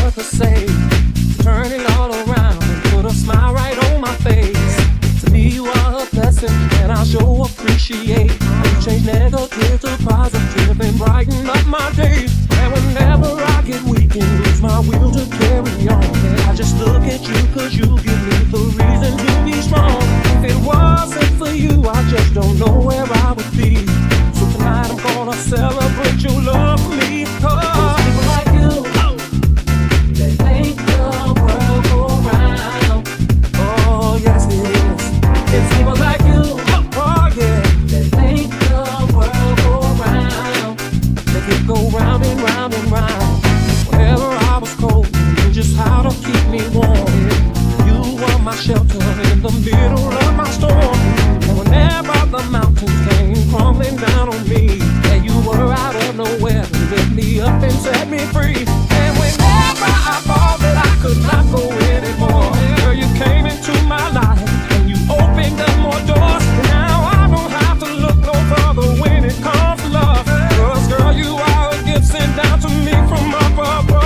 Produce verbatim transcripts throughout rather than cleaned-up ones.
what to say. Turn it all around and put a smile right on my face. To me you are a blessing and I sure appreciate. You change negative to positive and brighten up my day. And whenever I get weak and lose my will to carry on, I just look at you cause you give me the reason to be strong. If it wasn't for you, I just don't know where I would be. So tonight I'm gonna celebrate your love for me. Cause people like you, oh, they make the world go round. Oh yes it is. It's people like you, oh, oh yeah, they make the world go round. Make it go round and round and round. Whenever I was cold, you knew just how to keep me warm. You were my shelter in the middle of my storm. And whenever the mountains came crumbling down on me, yeah, you were out of nowhere to lift me up and set me free. And whenever I thought that I could not go anymore, girl, you came into my life and you opened up more doors. Now I don't have to look no further when it comes to love. Cause girl, you are a gift sent down to me from up above.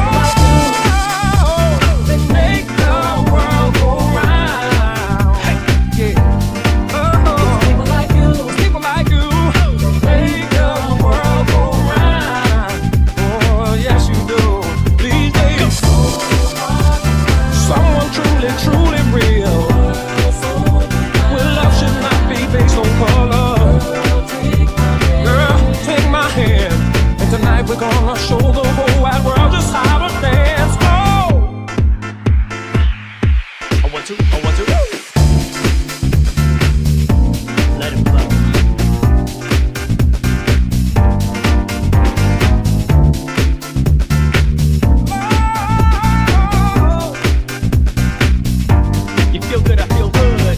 We're gonna show the whole wide world just how to dance. Oh! I want to, I want to. Let it flow. Oh! You feel good, I feel good.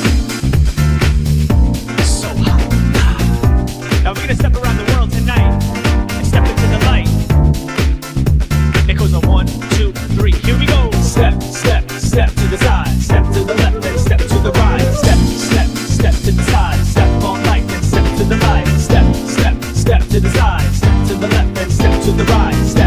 It's so hot. Now we're gonna step around the world tonight. Step into the light. It goes on one, two, three. Here we go. Step, step, step to the side. Step to the left and step to the right. Step, step, step to the side. Step on light and step to the right. Step, step, step to the side. Step to the left and step to the right. Step.